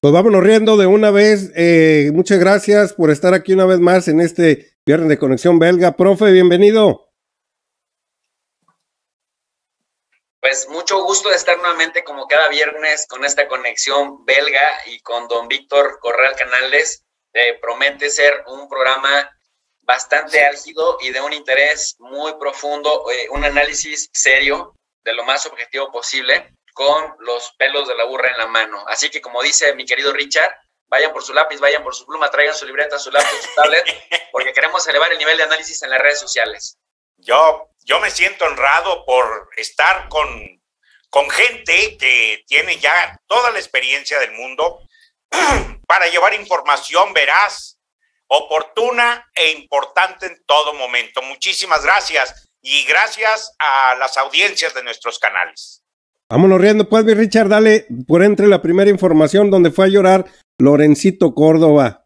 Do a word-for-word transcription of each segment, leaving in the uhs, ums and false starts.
Pues vámonos riendo de una vez. Eh, muchas gracias por estar aquí una vez más en este viernes de Conexión Belga. Profe, bienvenido. Pues mucho gusto de estar nuevamente como cada viernes con esta conexión belga y con don Víctor Corral Canales. Eh, promete ser un programa bastante álgido y de un interés muy profundo, eh, un análisis serio de lo más objetivo posible con los pelos de la burra en la mano. Así que como dice mi querido Richard, vayan por su lápiz, vayan por su pluma, traigan su libreta, su lápiz, su tablet, porque queremos elevar el nivel de análisis en las redes sociales. Yo, yo me siento honrado por estar con, con gente que tiene ya toda la experiencia del mundo para llevar información veraz, oportuna e importante en todo momento. Muchísimas gracias y gracias a las audiencias de nuestros canales. Vámonos riendo, pues, mi Richard, dale por entre la primera información donde fue a llorar Lorencito Córdoba.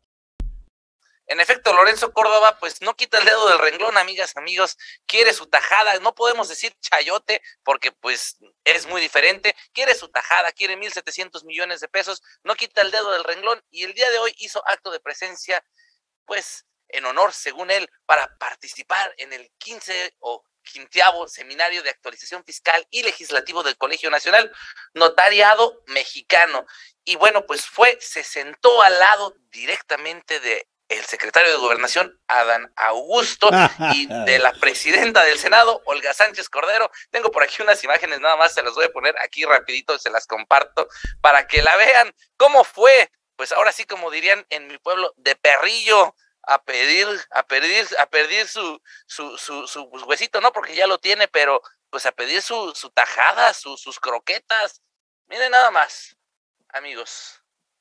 En efecto, Lorenzo Córdoba, pues no quita el dedo del renglón, amigas, amigos, quiere su tajada, no podemos decir chayote, porque pues es muy diferente, quiere su tajada, quiere mil setecientos millones de pesos, no quita el dedo del renglón, y el día de hoy hizo acto de presencia, pues, en honor, según él, para participar en el quince o quinceavo Seminario de Actualización Fiscal y Legislativo del Colegio Nacional, Notariado Mexicano. Y bueno, pues fue, se sentó al lado directamente de el secretario de Gobernación, Adán Augusto, y de la presidenta del Senado, Olga Sánchez Cordero. Tengo por aquí unas imágenes, nada más se las voy a poner aquí rapidito, se las comparto, para que la vean. ¿Cómo fue? Pues ahora sí, como dirían en mi pueblo, de perrillo, a pedir, a pedir, a pedir su, su, su, su huesito, no porque ya lo tiene, pero pues a pedir su, su tajada, su, sus croquetas. Miren nada más, amigos,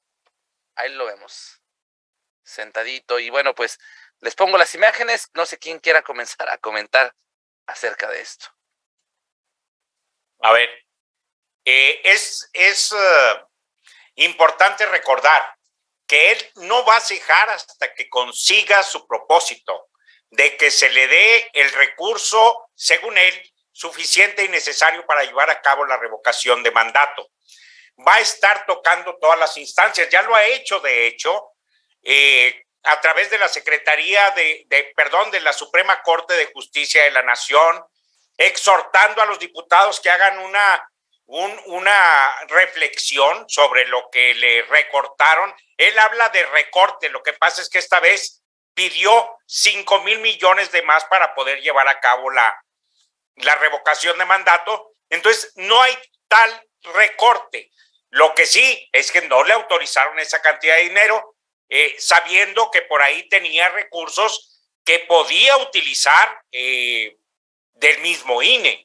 ahí lo vemos, sentadito, y bueno, pues les pongo las imágenes, no sé quién quiera comenzar a comentar acerca de esto. A ver, eh, es, es uh, importante recordar que él no va a cejar hasta que consiga su propósito, de que se le dé el recurso, según él, suficiente y necesario para llevar a cabo la revocación de mandato. Va a estar tocando todas las instancias, ya lo ha hecho, de hecho, eh, a través de la Secretaría de, de, perdón, de la Suprema Corte de Justicia de la Nación, exhortando a los diputados que hagan una Un, una reflexión sobre lo que le recortaron. Él habla de recorte, lo que pasa es que esta vez pidió cinco mil millones de más para poder llevar a cabo la, la revocación de mandato. Entonces no hay tal recorte. Lo que sí es que no le autorizaron esa cantidad de dinero, eh, sabiendo que por ahí tenía recursos que podía utilizar eh, del mismo I N E.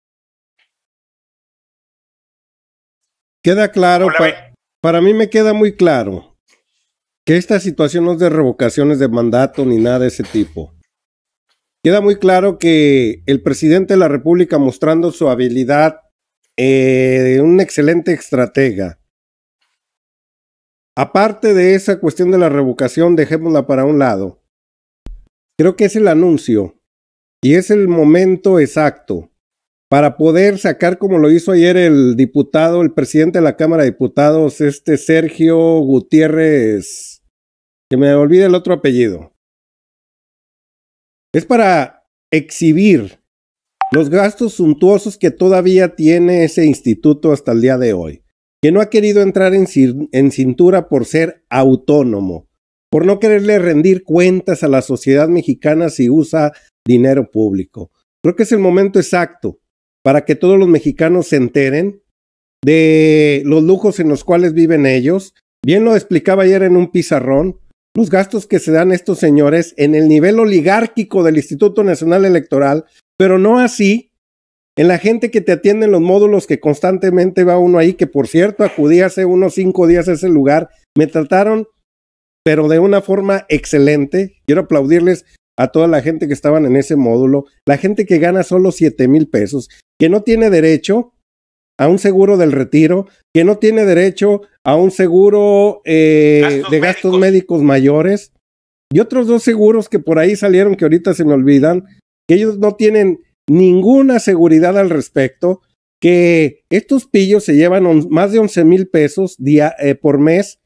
Queda claro, pa para mí me queda muy claro que esta situación no es de revocaciones de mandato ni nada de ese tipo. Queda muy claro que el presidente de la República, mostrando su habilidad, eh, un excelente estratega. Aparte de esa cuestión de la revocación, dejémosla para un lado. Creo que es el anuncio y es el momento exacto para poder sacar, como lo hizo ayer el diputado, el presidente de la Cámara de Diputados, este Sergio Gutiérrez, que me olvida el otro apellido. Es para exhibir los gastos suntuosos que todavía tiene ese instituto hasta el día de hoy, que no ha querido entrar en, en cintura por ser autónomo, por no quererle rendir cuentas a la sociedad mexicana si usa dinero público. Creo que es el momento exacto para que todos los mexicanos se enteren de los lujos en los cuales viven ellos. Bien lo explicaba ayer en un pizarrón, los gastos que se dan estos señores en el nivel oligárquico del Instituto Nacional Electoral, pero no así en la gente que te atiende en los módulos, que constantemente va uno ahí, que por cierto acudí hace unos cinco días a ese lugar, me trataron pero de una forma excelente. Quiero aplaudirles a toda la gente que estaban en ese módulo, la gente que gana solo siete mil pesos, que no tiene derecho a un seguro del retiro, que no tiene derecho a un seguro eh, gastos de gastos médicos. médicos mayores, y otros dos seguros que por ahí salieron que ahorita se me olvidan, que ellos no tienen ninguna seguridad al respecto, que estos pillos se llevan on, más de once mil pesos día, eh, por mes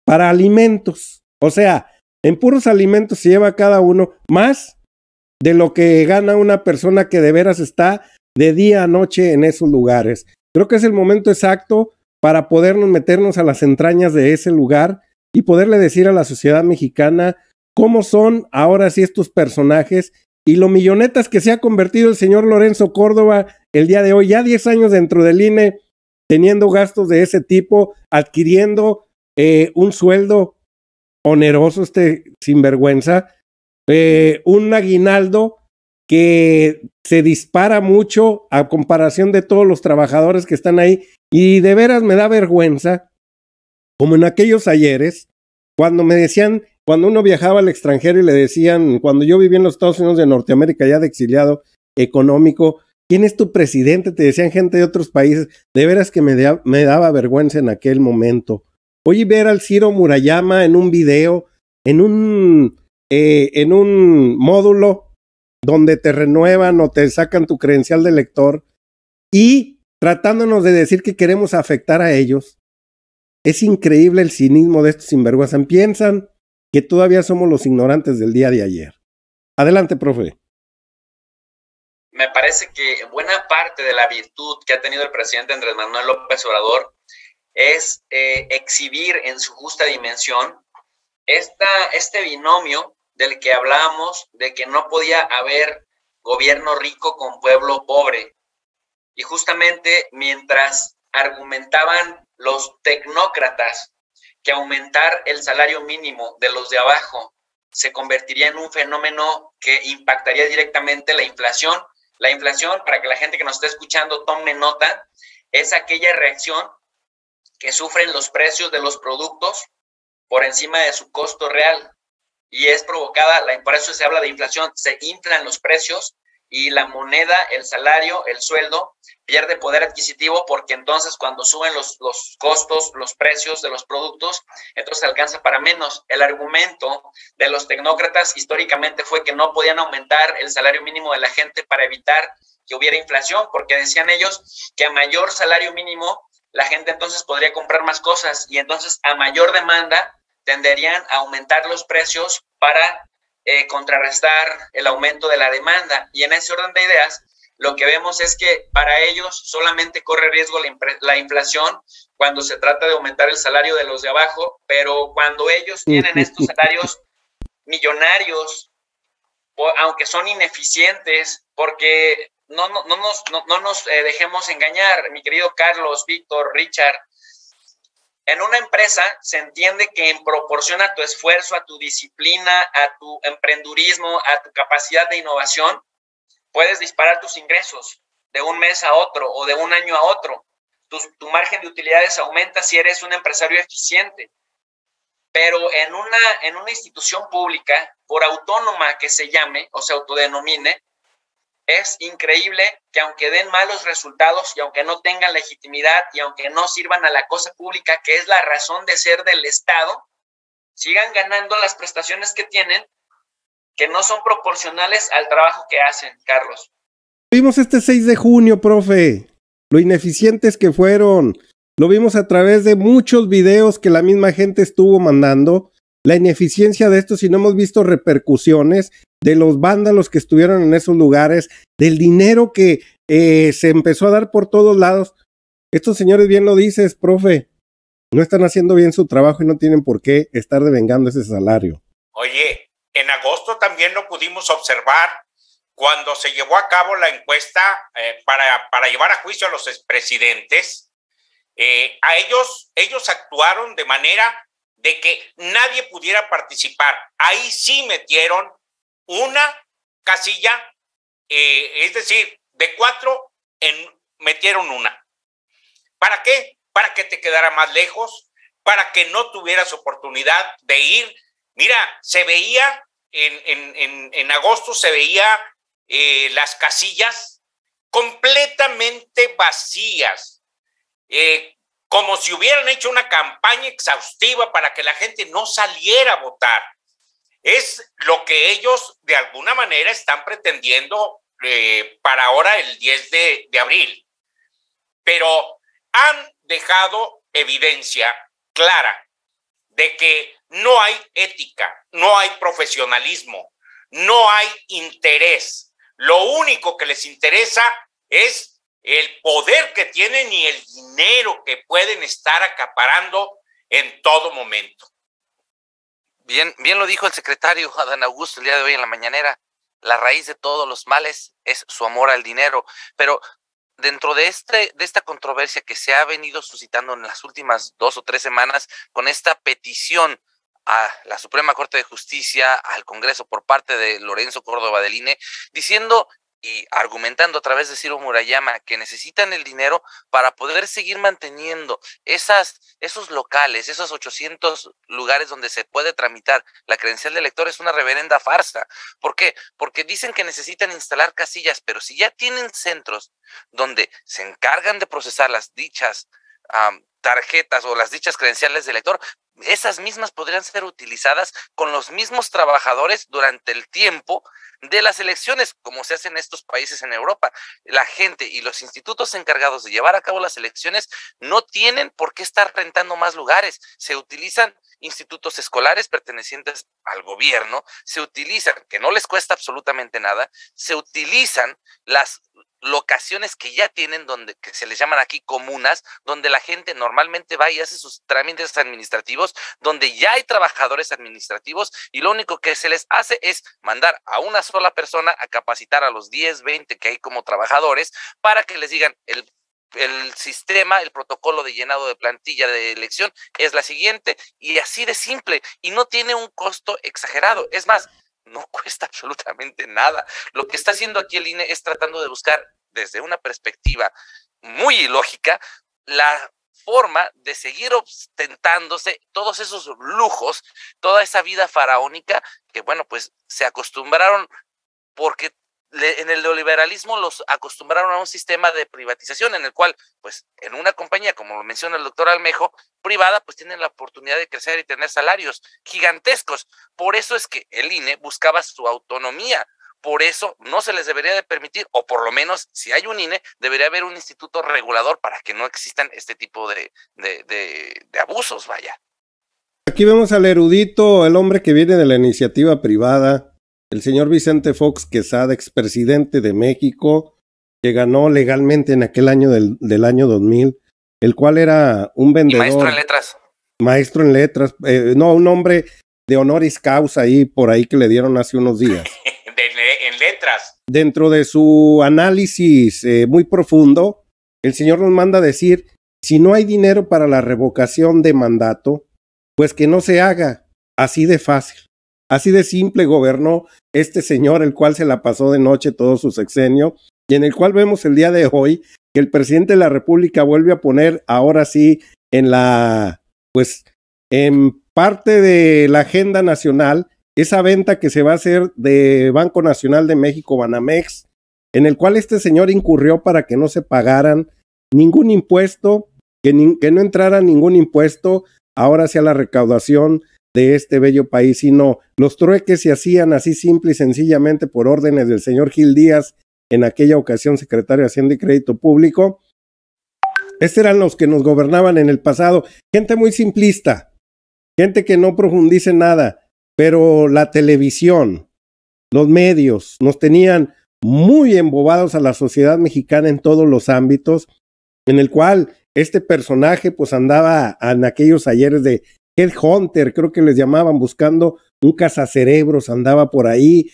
para alimentos. O sea, en puros alimentos se lleva cada uno más de lo que gana una persona que de veras está de día a noche en esos lugares. Creo que es el momento exacto para podernos meternos a las entrañas de ese lugar y poderle decir a la sociedad mexicana cómo son ahora sí estos personajes y lo millonetas que se ha convertido el señor Lorenzo Córdoba el día de hoy, ya diez años dentro del I N E, teniendo gastos de ese tipo, adquiriendo eh, un sueldo oneroso, este sinvergüenza, eh, un aguinaldo que se dispara mucho a comparación de todos los trabajadores que están ahí, y de veras me da vergüenza, como en aquellos ayeres, cuando me decían, cuando uno viajaba al extranjero y le decían, cuando yo viví en los Estados Unidos de Norteamérica, ya de exiliado económico, ¿quién es tu presidente? Te decían gente de otros países. De veras que me, da, me daba vergüenza en aquel momento. Hoy ver al Ciro Murayama en un video, en un, eh, en un módulo donde te renuevan o te sacan tu credencial de lector y tratándonos de decir que queremos afectar a ellos. Es increíble el cinismo de estos sinvergüenzas. Piensan que todavía somos los ignorantes del día de ayer. Adelante, profe. Me parece que buena parte de la virtud que ha tenido el presidente Andrés Manuel López Obrador es eh, exhibir en su justa dimensión esta, este binomio del que hablábamos, de que no podía haber gobierno rico con pueblo pobre. Y justamente mientras argumentaban los tecnócratas que aumentar el salario mínimo de los de abajo se convertiría en un fenómeno que impactaría directamente la inflación. La inflación, para que la gente que nos está escuchando tome nota, es aquella reacción que sufren los precios de los productos por encima de su costo real. Y es provocada, por eso se habla de inflación, se inflan los precios y la moneda, el salario, el sueldo, pierde poder adquisitivo, porque entonces cuando suben los, los costos, los precios de los productos, entonces alcanza para menos. El argumento de los tecnócratas históricamente fue que no podían aumentar el salario mínimo de la gente para evitar que hubiera inflación, porque decían ellos que a mayor salario mínimo la gente entonces podría comprar más cosas y entonces a mayor demanda tenderían a aumentar los precios para eh, contrarrestar el aumento de la demanda. Y en ese orden de ideas, lo que vemos es que para ellos solamente corre riesgo la, la inflación cuando se trata de aumentar el salario de los de abajo, pero cuando ellos tienen estos salarios millonarios, aunque son ineficientes, porque no, no, no nos, no, no nos eh, dejemos engañar, mi querido Carlos, Víctor, Richard, en una empresa se entiende que en proporción a tu esfuerzo, a tu disciplina, a tu emprendurismo, a tu capacidad de innovación, puedes disparar tus ingresos de un mes a otro o de un año a otro. Tu, tu margen de utilidades aumenta si eres un empresario eficiente. Pero en una, en una institución pública, por autónoma que se llame o se autodenomine, es increíble que aunque den malos resultados y aunque no tengan legitimidad y aunque no sirvan a la cosa pública, que es la razón de ser del Estado, sigan ganando las prestaciones que tienen, que no son proporcionales al trabajo que hacen, Carlos. Vimos este seis de junio, profe, lo ineficientes que fueron. Lo vimos a través de muchos videos que la misma gente estuvo mandando. La ineficiencia de esto, si no hemos visto repercusiones de los vándalos que estuvieron en esos lugares, del dinero que eh, se empezó a dar por todos lados. Estos señores, bien lo dices, profe, no están haciendo bien su trabajo y no tienen por qué estar devengando ese salario. Oye, en agosto también lo pudimos observar cuando se llevó a cabo la encuesta eh, para, para llevar a juicio a los expresidentes. Eh, a ellos, ellos actuaron de manera de que nadie pudiera participar. Ahí sí metieron una casilla, eh, es decir, de cuatro en, metieron una. ¿Para qué? Para que te quedara más lejos, para que no tuvieras oportunidad de ir. Mira, se veía, en, en, en, en agosto se veía eh, las casillas completamente vacías, eh, como si hubieran hecho una campaña exhaustiva para que la gente no saliera a votar. Es lo que ellos de alguna manera están pretendiendo eh, para ahora el diez de abril. Pero han dejado evidencia clara de que no hay ética, no hay profesionalismo, no hay interés. Lo único que les interesa es el poder que tienen y el dinero que pueden estar acaparando en todo momento. Bien, bien lo dijo el secretario Adán Augusto el día de hoy en la mañanera. La raíz de todos los males es su amor al dinero. Pero dentro de, este, de esta controversia que se ha venido suscitando en las últimas dos o tres semanas con esta petición a la Suprema Corte de Justicia, al Congreso por parte de Lorenzo Córdoba del I N E, diciendo y argumentando a través de Ciro Murayama que necesitan el dinero para poder seguir manteniendo esas, esos locales, esos ochocientos lugares donde se puede tramitar la credencial de elector, es una reverenda farsa. ¿Por qué? Porque dicen que necesitan instalar casillas, pero si ya tienen centros donde se encargan de procesar las dichas um, tarjetas o las dichas credenciales de elector, esas mismas podrían ser utilizadas con los mismos trabajadores durante el tiempo de las elecciones, como se hace en estos países en Europa. La gente y los institutos encargados de llevar a cabo las elecciones no tienen por qué estar rentando más lugares. Se utilizan institutos escolares pertenecientes al gobierno, se utilizan, que no les cuesta absolutamente nada, se utilizan las locaciones que ya tienen, donde que se les llaman aquí comunas, donde la gente normalmente va y hace sus trámites administrativos, donde ya hay trabajadores administrativos y lo único que se les hace es mandar a una sola persona a capacitar a los diez, veinte que hay como trabajadores para que les digan el el sistema, el protocolo de llenado de plantilla de elección es la siguiente, y así de simple, y no tiene un costo exagerado. Es más, no cuesta absolutamente nada. Lo que está haciendo aquí el I N E es tratando de buscar desde una perspectiva muy ilógica la forma de seguir ostentándose todos esos lujos, toda esa vida faraónica que, bueno, pues se acostumbraron porque en el neoliberalismo los acostumbraron a un sistema de privatización en el cual, pues, en una compañía, como lo menciona el doctor Almejo, privada, pues tienen la oportunidad de crecer y tener salarios gigantescos. Por eso es que el I N E buscaba su autonomía. Por eso no se les debería de permitir, o por lo menos, si hay un I N E, debería haber un instituto regulador para que no existan este tipo de, de, de, de abusos, vaya. Aquí vemos al erudito, el hombre que viene de la iniciativa privada, el señor Vicente Fox Quesada, expresidente de México, que ganó legalmente en aquel año del, del año dos mil, el cual era un vendedor. Y maestro en letras. Maestro en letras, eh, no, un hombre de honoris causa ahí, por ahí que le dieron hace unos días. de, en letras. Dentro de su análisis eh, muy profundo, el señor nos manda a decir, si no hay dinero para la revocación de mandato, pues que no se haga, así de fácil. Así de simple gobernó este señor, el cual se la pasó de noche todo su sexenio, y en el cual vemos el día de hoy que el presidente de la República vuelve a poner ahora sí en la, pues, en parte de la agenda nacional, esa venta que se va a hacer de Banco Nacional de México, Banamex, en el cual este señor incurrió para que no se pagaran ningún impuesto, que, ni, que no entrara ningún impuesto, ahora hacia la recaudación de este bello país, sino los trueques se hacían así simple y sencillamente por órdenes del señor Gil Díaz, en aquella ocasión secretario de Hacienda y Crédito Público. Estos eran los que nos gobernaban en el pasado, gente muy simplista, gente que no profundice nada, pero la televisión, los medios, nos tenían muy embobados a la sociedad mexicana en todos los ámbitos, en el cual este personaje pues andaba en aquellos ayeres de Headhunter, creo que les llamaban, buscando un cazacerebros, andaba por ahí,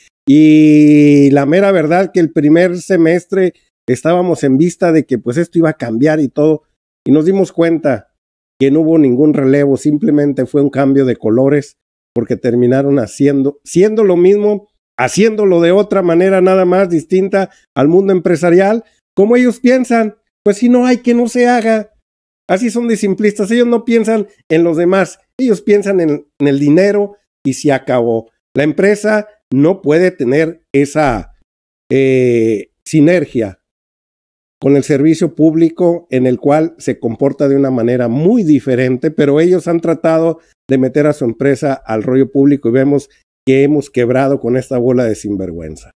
y la mera verdad que el primer semestre estábamos en vista de que pues esto iba a cambiar y todo, y nos dimos cuenta que no hubo ningún relevo, simplemente fue un cambio de colores, porque terminaron haciendo, siendo lo mismo, haciéndolo de otra manera nada más distinta al mundo empresarial, como ellos piensan, pues si no hay, que no se haga. Así son de simplistas, ellos no piensan en los demás, ellos piensan en, en el dinero y se acabó. La empresa no puede tener esa eh, sinergia con el servicio público, en el cual se comporta de una manera muy diferente, pero ellos han tratado de meter a su empresa al rollo público y vemos que hemos quebrado con esta bola de sinvergüenza.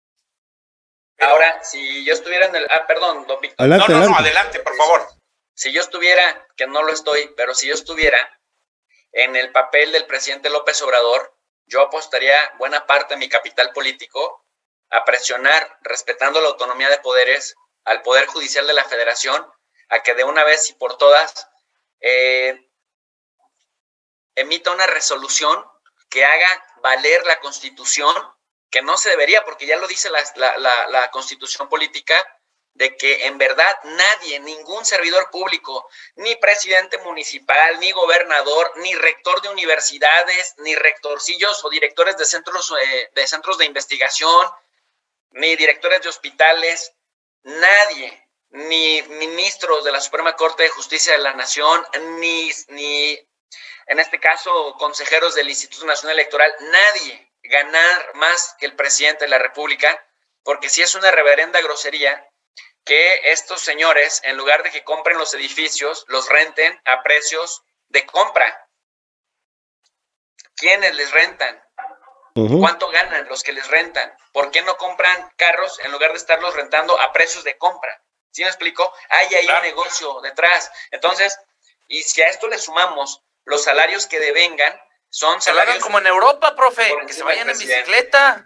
Ahora, si yo estuviera en el... Ah, perdón, don Víctor. Adelante, no, no, no, adelante, por favor. Si yo estuviera, que no lo estoy, pero si yo estuviera en el papel del presidente López Obrador, yo apostaría buena parte de mi capital político a presionar, respetando la autonomía de poderes, al Poder Judicial de la Federación, a que de una vez y por todas eh, emita una resolución que haga valer la Constitución, que no se debería, porque ya lo dice la, la, la, la Constitución política, de que en verdad nadie, ningún servidor público, ni presidente municipal, ni gobernador, ni rector de universidades, ni rectorcillos o directores de centros, eh, de centros de investigación, ni directores de hospitales, nadie, ni ministros de la Suprema Corte de Justicia de la Nación, ni, ni en este caso consejeros del Instituto Nacional Electoral, nadie ganar más que el presidente de la República, porque sí es una reverenda grosería que estos señores, en lugar de que compren los edificios, los renten a precios de compra. ¿Quiénes les rentan? Uh-huh. ¿Cuánto ganan los que les rentan? ¿Por qué no compran carros en lugar de estarlos rentando a precios de compra? ¿Sí me explico? Hay ahí claro. un negocio detrás. Entonces, y si a esto le sumamos los salarios que devengan, son salarios... como en Europa, profe, que se vayan en bicicleta.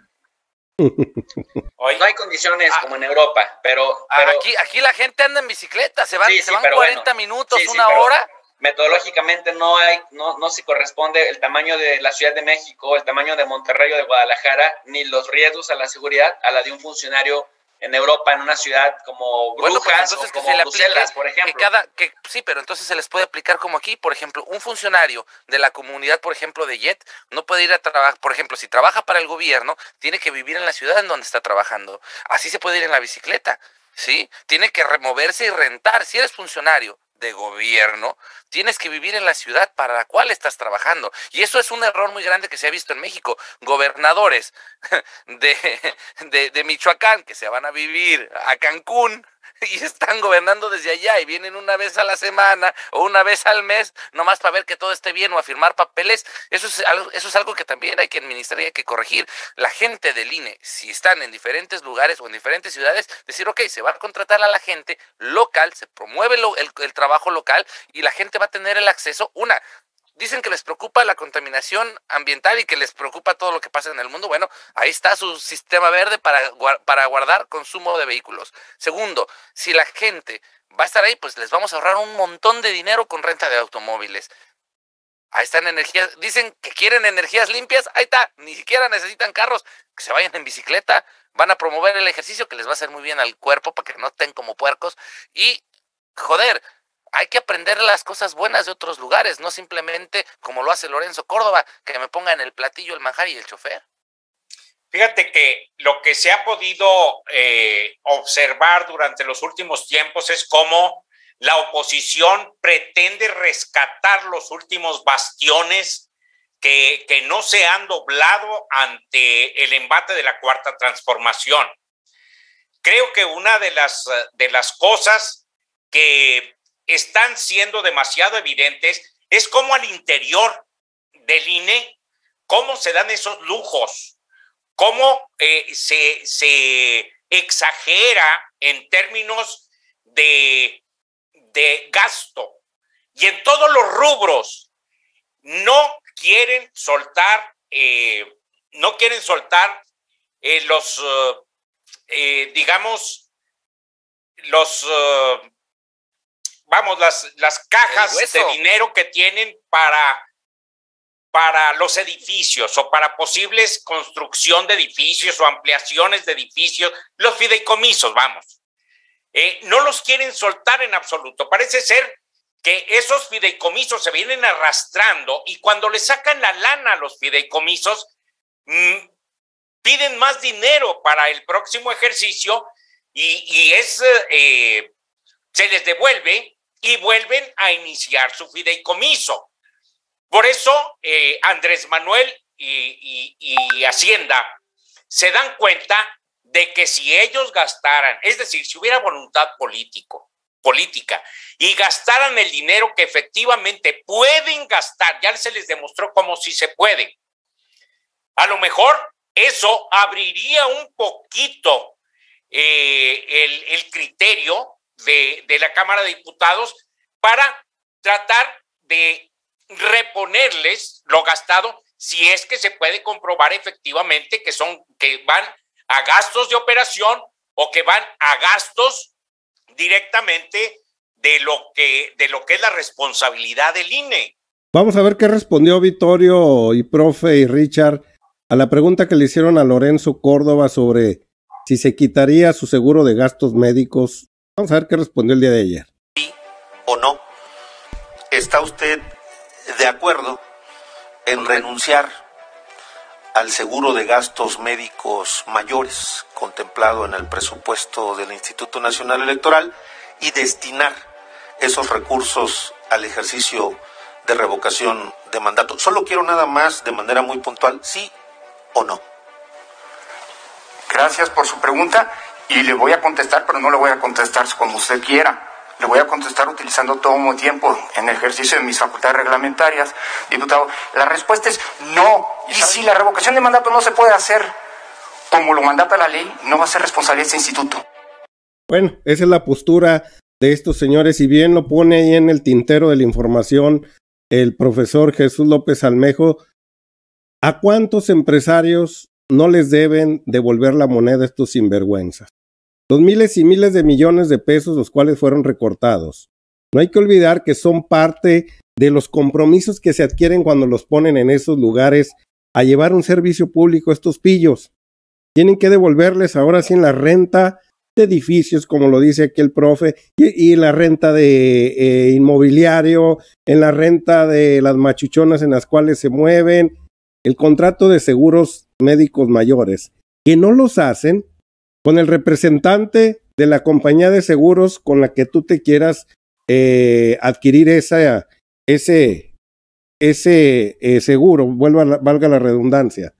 Hoy no hay condiciones ah, como en Europa, pero, pero aquí, aquí la gente anda en bicicleta, se van, sí, se van sí, cuarenta bueno, minutos, sí, una sí, hora. Metodológicamente no hay, no, no se corresponde el tamaño de la Ciudad de México, el tamaño de Monterrey o de Guadalajara, ni los riesgos a la seguridad a la de un funcionario en Europa, en una ciudad como Brujas, bueno, pues entonces o como que se le Bruselas, por ejemplo. Que cada, que, sí, pero entonces se les puede aplicar como aquí, por ejemplo, un funcionario de la comunidad, por ejemplo, de Jet, no puede ir a trabajar, por ejemplo, si trabaja para el gobierno, tiene que vivir en la ciudad en donde está trabajando. Así se puede ir en la bicicleta, ¿sí? Tiene que removerse y rentar. Si eres funcionario de gobierno, tienes que vivir en la ciudad para la cual estás trabajando. Y eso es un error muy grande que se ha visto en México. Gobernadores de, de, de Michoacán que se van a vivir a Cancún y están gobernando desde allá y vienen una vez a la semana o una vez al mes, nomás para ver que todo esté bien o a firmar papeles. Eso es algo, eso es algo que también hay que administrar y hay que corregir. La gente del I N E, si están en diferentes lugares o en diferentes ciudades, decir, ok, se va a contratar a la gente local, se promueve lo, el, el trabajo local y la gente va a tener el acceso. Una, dicen que les preocupa la contaminación ambiental y que les preocupa todo lo que pasa en el mundo. Bueno, ahí está su sistema verde para, para guardar consumo de vehículos. Segundo, si la gente va a estar ahí, pues les vamos a ahorrar un montón de dinero con renta de automóviles. Ahí están energías, dicen que quieren energías limpias, ahí está, ni siquiera necesitan carros, que se vayan en bicicleta, van a promover el ejercicio que les va a hacer muy bien al cuerpo para que no estén como puercos y, joder, hay que aprender las cosas buenas de otros lugares, no simplemente como lo hace Lorenzo Córdoba, que me ponga en el platillo el manjar y el chofer. Fíjate que lo que se ha podido eh, observar durante los últimos tiempos es cómo la oposición pretende rescatar los últimos bastiones que, que no se han doblado ante el embate de la Cuarta Transformación. Creo que una de las, de las cosas que están siendo demasiado evidentes es cómo al interior del I N E, cómo se dan esos lujos, cómo eh, se, se exagera en términos de, de gasto y en todos los rubros. No quieren soltar, eh, no quieren soltar eh, los, uh, eh, digamos, los... Uh, vamos, las, las cajas de dinero que tienen para, para los edificios o para posibles construcción de edificios o ampliaciones de edificios, los fideicomisos, vamos. Eh, no los quieren soltar en absoluto. Parece ser que esos fideicomisos se vienen arrastrando y cuando le sacan la lana a los fideicomisos, mmm, piden más dinero para el próximo ejercicio y, y es, eh, se les devuelve y vuelven a iniciar su fideicomiso. Por eso eh, Andrés Manuel y, y, y Hacienda se dan cuenta de que si ellos gastaran, es decir, si hubiera voluntad político, política y gastaran el dinero que efectivamente pueden gastar, ya se les demostró cómo sí se puede. A lo mejor eso abriría un poquito eh, el, el criterio De, de la Cámara de Diputados para tratar de reponerles lo gastado si es que se puede comprobar efectivamente que son, que van a gastos de operación o que van a gastos directamente de lo que, de lo que es la responsabilidad del I N E. Vamos a ver qué respondió Vittorio y profe y Richard a la pregunta que le hicieron a Lorenzo Córdoba sobre si se quitaría su seguro de gastos médicos. Vamos a ver qué respondió el día de ayer. ¿Sí o no? ¿Está usted de acuerdo en renunciar al seguro de gastos médicos mayores contemplado en el presupuesto del Instituto Nacional Electoral y destinar esos recursos al ejercicio de revocación de mandato? Solo quiero nada más de manera muy puntual, ¿sí o no? Gracias por su pregunta y le voy a contestar, pero no le voy a contestar como usted quiera. Le voy a contestar utilizando todo mi tiempo en ejercicio de mis facultades reglamentarias. Diputado, la respuesta es no. Y si la revocación de mandato no se puede hacer como lo mandata la ley, no va a ser responsabilidad de este instituto. Bueno, esa es la postura de estos señores, y bien lo pone ahí en el tintero de la información el profesor Jesús López Almejo. ¿A cuántos empresarios no les deben devolver la moneda a estos sinvergüenzas? Los miles y miles de millones de pesos los cuales fueron recortados. No hay que olvidar que son parte de los compromisos que se adquieren cuando los ponen en esos lugares a llevar un servicio público a estos pillos. Tienen que devolverles ahora sí en la renta de edificios, como lo dice aquí el profe, y, y la renta de eh, inmobiliario, en la renta de las machuchonas en las cuales se mueven, el contrato de seguros médicos mayores, que no los hacen con el representante de la compañía de seguros con la que tú te quieras eh, adquirir esa, ese, ese eh, seguro, vuelva, valga la redundancia,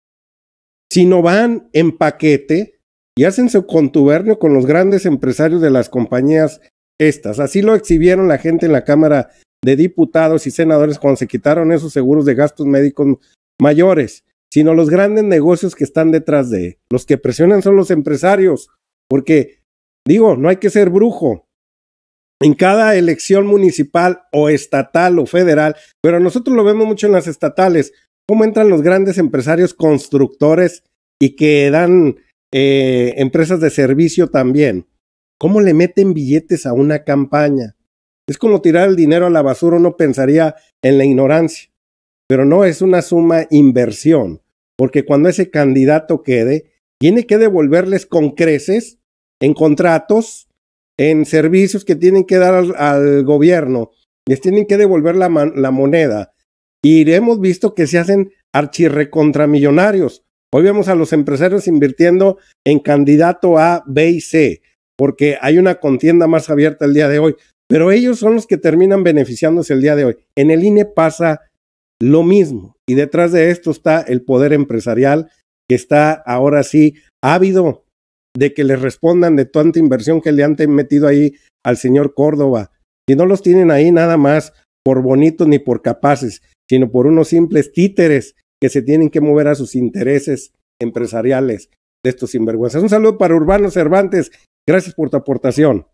sino van en paquete y hacen su contubernio con los grandes empresarios de las compañías estas. Así lo exhibieron la gente en la Cámara de Diputados y Senadores cuando se quitaron esos seguros de gastos médicos mayores, sino los grandes negocios que están detrás de. Los que presionan son los empresarios, porque, digo, no hay que ser brujo. En cada elección municipal o estatal o federal, pero nosotros lo vemos mucho en las estatales, cómo entran los grandes empresarios constructores y que dan eh, empresas de servicio también. ¿Cómo le meten billetes a una campaña? Es como tirar el dinero a la basura, uno pensaría en la ignorancia, pero no, es una suma inversión, porque cuando ese candidato quede, tiene que devolverles con creces en contratos, en servicios que tienen que dar al, al gobierno, les tienen que devolver la, la moneda. Y hemos visto que se hacen archirrecontramillonarios. Hoy vemos a los empresarios invirtiendo en candidato A, B y C, porque hay una contienda más abierta el día de hoy, pero ellos son los que terminan beneficiándose el día de hoy. En el I N E pasa lo mismo, y detrás de esto está el poder empresarial que está ahora sí ávido de que les respondan de tanta inversión que le han metido ahí al señor Córdoba. Si no los tienen ahí nada más por bonitos ni por capaces, sino por unos simples títeres que se tienen que mover a sus intereses empresariales de estos sinvergüenzas. Un saludo para Urbano Cervantes, gracias por tu aportación.